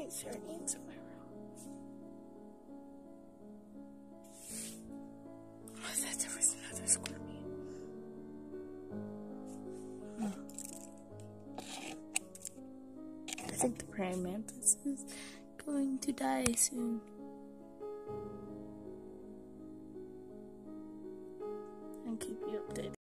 Is your name tomorrow? I thought there was another scorpion. I think the praying mantis is going to die soon. And keep you updated.